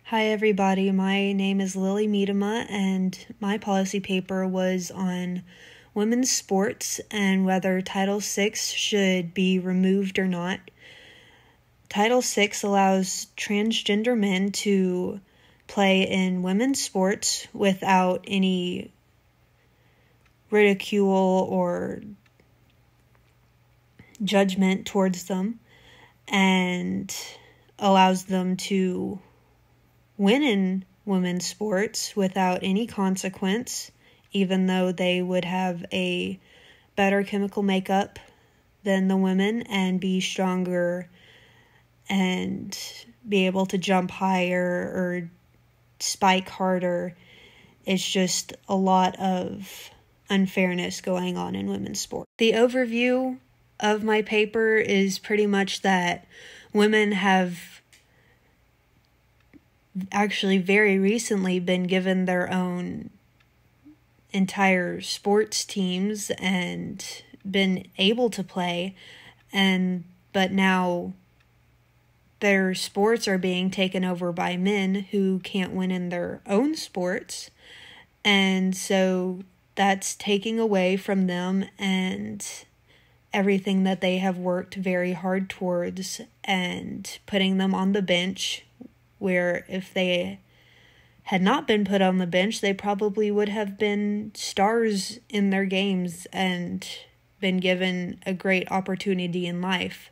Hi everybody, my name is Lily Miedema and my policy paper was on women's sports and whether Title VI should be removed or not. Title VI allows transgender men to play in women's sports without any ridicule or judgment towards them and allows them to win in women's sports without any consequence, even though they would have a better chemical makeup than the women and be stronger and be able to jump higher or spike harder. It's just a lot of unfairness going on in women's sports. The overview of my paper is pretty much that women have actually very recently been given their own entire sports teams and been able to play, but now their sports are being taken over by men who can't win in their own sports, and so that's taking away from them and everything that they have worked very hard towards and putting them on the bench, where if they had not been put on the bench, they probably would have been stars in their games and been given a great opportunity in life.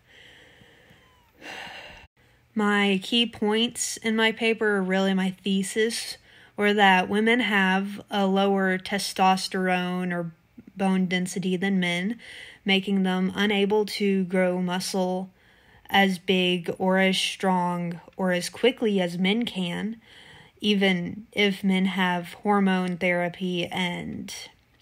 My key points in my paper, or really my thesis, were that women have a lower testosterone or bone density than men, making them unable to grow muscle as big or as strong or as quickly as men can, even if men have hormone therapy and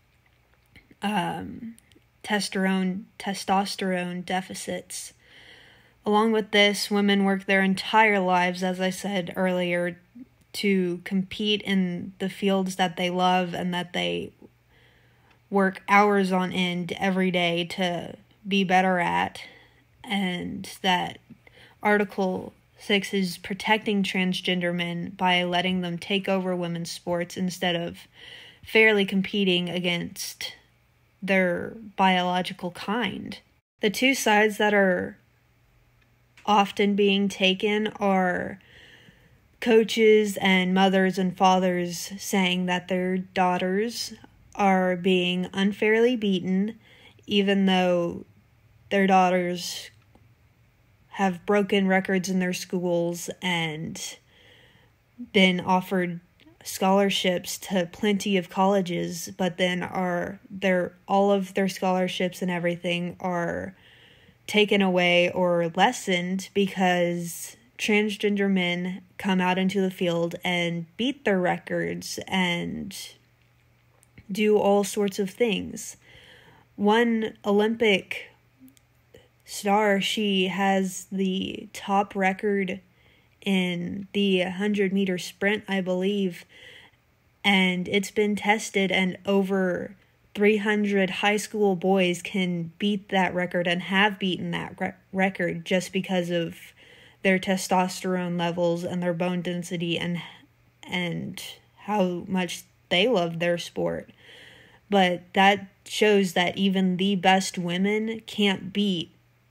testosterone deficits. Along with this, women work their entire lives, as I said earlier, to compete in the fields that they love and that they work hours on end every day to be better at, and that Article 6 is protecting transgender men by letting them take over women's sports instead of fairly competing against their biological kind. The two sides that are often being taken are coaches and mothers and fathers saying that their daughters are being unfairly beaten, even though their daughters have broken records in their schools and been offered scholarships to plenty of colleges, but then all of their scholarships and everything are taken away or lessened because transgender men come out into the field and beat their records and do all sorts of things. One Olympic star, she has the top record in the 100-meter sprint, I believe, and it's been tested, and over 300 high school boys can beat that record and have beaten that record just because of their testosterone levels and their bone density and how much they love their sport. But that shows that even the best women can't beat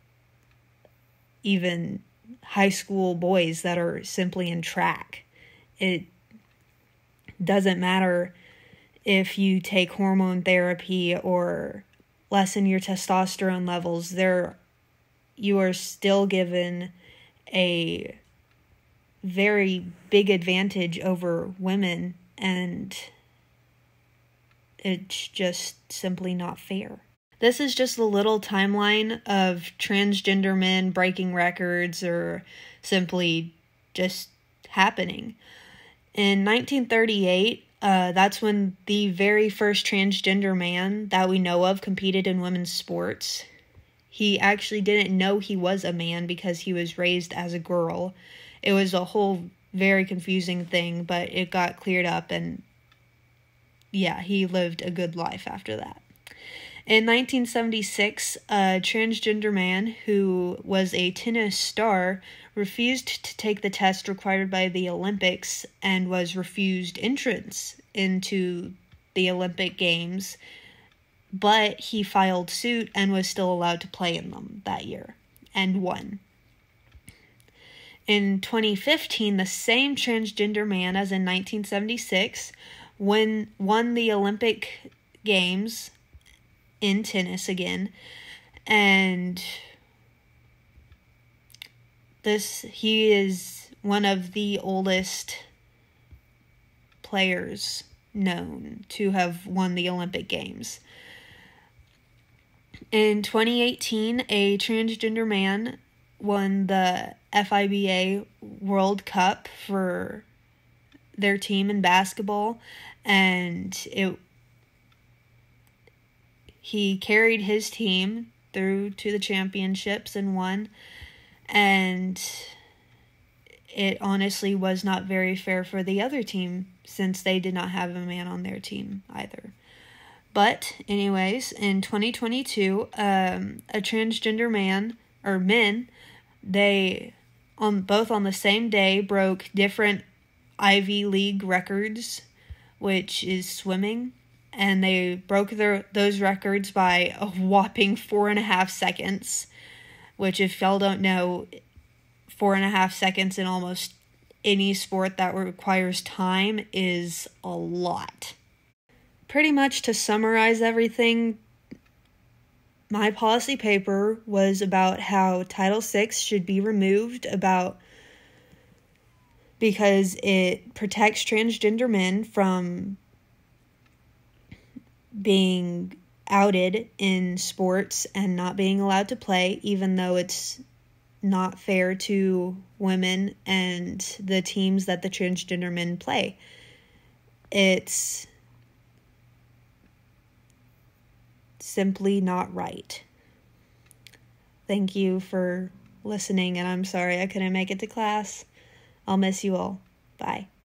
even high school boys that are simply in track. It doesn't matter if you take hormone therapy or lessen your testosterone levels, you are still given a very big advantage over women, and it's just simply not fair. This is just a little timeline of transgender men breaking records or simply just happening. In 1938, that's when the very first transgender man that we know of competed in women's sports. He actually didn't know he was a man because he was raised as a girl. It was a whole very confusing thing, but it got cleared up, and yeah, he lived a good life after that. In 1976, a transgender man who was a tennis star refused to take the test required by the Olympics and was refused entrance into the Olympic Games, but he filed suit and was still allowed to play in them that year and won. In 2015, the same transgender man as in 1976 won the Olympic Games in tennis again, and he is one of the oldest players known to have won the Olympic Games. In 2018, a transgender man won the FIBA World Cup for their team in basketball, and he carried his team through to the championships and won, and it honestly was not very fair for the other team since they did not have a man on their team either. But anyways, in 2022, a transgender men, they both on the same day broke different Ivy League records, which is swimming, and they broke those records by a whopping 4.5 seconds, which, if y'all don't know, 4.5 seconds in almost any sport that requires time is a lot. Pretty much to summarize everything, my policy paper was about how Title VI should be removed because it protects transgender men from being outed in sports and not being allowed to play, even though it's not fair to women and the teams that the transgender men play. It's simply not right. Thank you for listening, and I'm sorry I couldn't make it to class. I'll miss you all. Bye.